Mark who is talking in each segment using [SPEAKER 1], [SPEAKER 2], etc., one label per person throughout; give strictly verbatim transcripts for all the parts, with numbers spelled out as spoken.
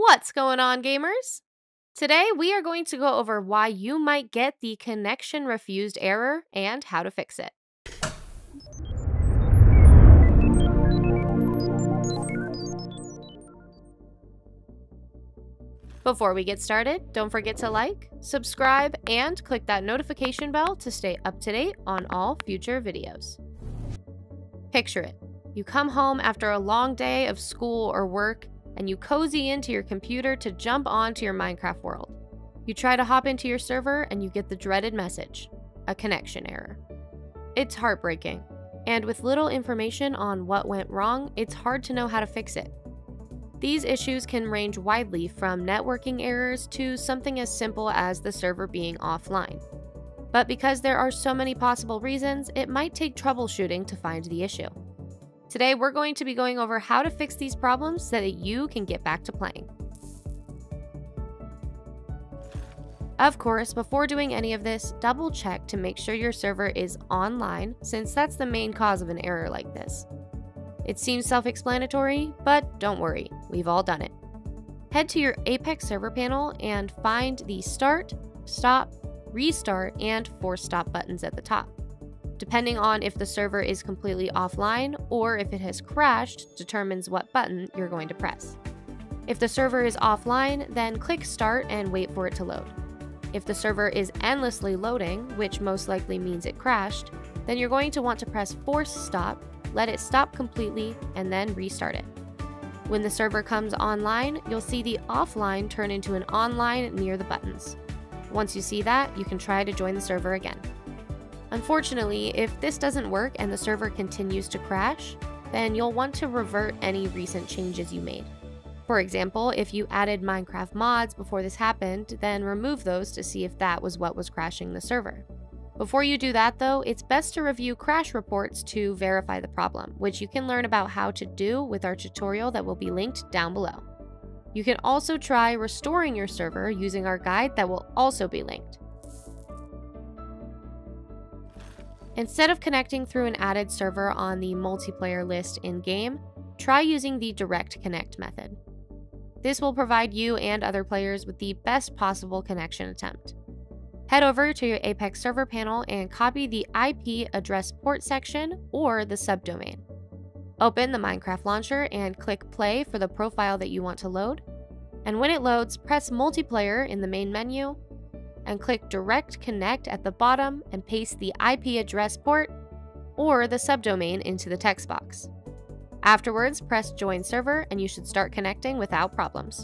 [SPEAKER 1] What's going on, gamers? Today we are going to go over why you might get the connection refused error and how to fix it. Before we get started, don't forget to like, subscribe, and click that notification bell to stay up to date on all future videos. Picture it. You come home after a long day of school or work, and you cozy into your computer to jump onto your Minecraft world. You try to hop into your server and you get the dreaded message, a connection error. It's heartbreaking, and with little information on what went wrong, it's hard to know how to fix it. These issues can range widely from networking errors to something as simple as the server being offline. But because there are so many possible reasons, it might take troubleshooting to find the issue. Today, we're going to be going over how to fix these problems so that you can get back to playing. Of course, before doing any of this, double check to make sure your server is online, since that's the main cause of an error like this. It seems self-explanatory, but don't worry, we've all done it. Head to your Apex server panel and find the Start, Stop, Restart, and Force Stop buttons at the top. Depending on if the server is completely offline or if it has crashed determines what button you're going to press. If the server is offline, then click Start and wait for it to load. If the server is endlessly loading, which most likely means it crashed, then you're going to want to press Force Stop, let it stop completely, and then restart it. When the server comes online, you'll see the offline turn into an online near the buttons. Once you see that, you can try to join the server again. Unfortunately, if this doesn't work and the server continues to crash, then you'll want to revert any recent changes you made. For example, if you added Minecraft mods before this happened, then remove those to see if that was what was crashing the server. Before you do that though, it's best to review crash reports to verify the problem, which you can learn about how to do with our tutorial that will be linked down below. You can also try restoring your server using our guide that will also be linked. Instead of connecting through an added server on the multiplayer list in-game, try using the Direct Connect method. This will provide you and other players with the best possible connection attempt. Head over to your Apex server panel and copy the I P address port section or the subdomain. Open the Minecraft launcher and click play for the profile that you want to load. And when it loads, press multiplayer in the main menu and click Direct Connect at the bottom and paste the I P address port or the subdomain into the text box. Afterwards, press Join Server and you should start connecting without problems.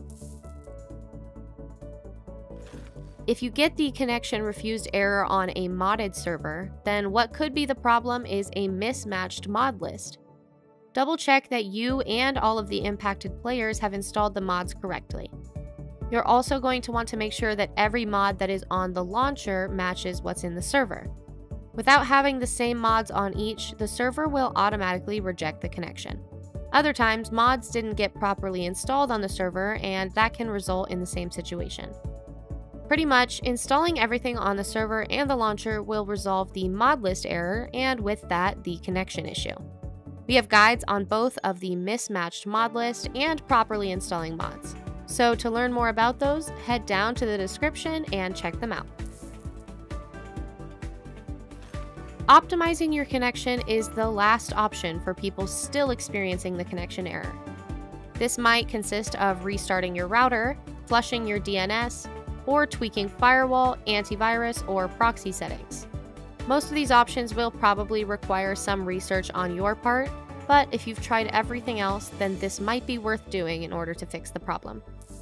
[SPEAKER 1] If you get the connection refused error on a modded server, then what could be the problem is a mismatched mod list. Double check that you and all of the impacted players have installed the mods correctly. You're also going to want to make sure that every mod that is on the launcher matches what's in the server. Without having the same mods on each, the server will automatically reject the connection. Other times, mods didn't get properly installed on the server, and that can result in the same situation. Pretty much, installing everything on the server and the launcher will resolve the mod list error, and with that, the connection issue. We have guides on both of the mismatched mod list and properly installing mods. So to learn more about those, head down to the description and check them out. Optimizing your connection is the last option for people still experiencing the connection error. This might consist of restarting your router, flushing your D N S, or tweaking firewall, antivirus, or proxy settings. Most of these options will probably require some research on your part, but if you've tried everything else, then this might be worth doing in order to fix the problem.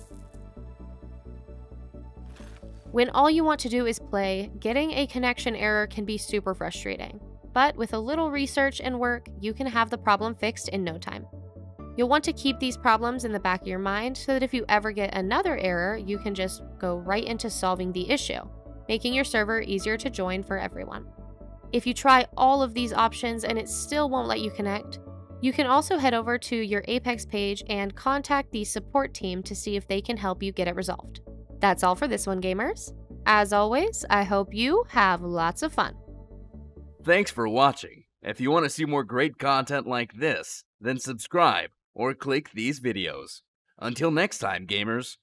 [SPEAKER 1] When all you want to do is play, getting a connection error can be super frustrating. But with a little research and work, you can have the problem fixed in no time. You'll want to keep these problems in the back of your mind so that if you ever get another error, you can just go right into solving the issue, making your server easier to join for everyone. If you try all of these options and it still won't let you connect, you can also head over to your Apex page and contact the support team to see if they can help you get it resolved. That's all for this one, gamers. As always, I hope you have lots of fun.
[SPEAKER 2] Thanks for watching. If you want to see more great content like this, then subscribe or click these videos. Until next time, gamers.